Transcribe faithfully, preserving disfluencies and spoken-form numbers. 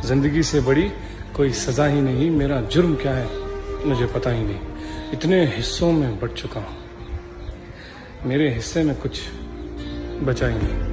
जिंदगी से बड़ी कोई सजा ही नहीं, मेरा जुर्म क्या है मुझे पता ही नहीं। इतने हिस्सों में बट चुका हूँ, मेरे हिस्से में कुछ बचा ही नहीं।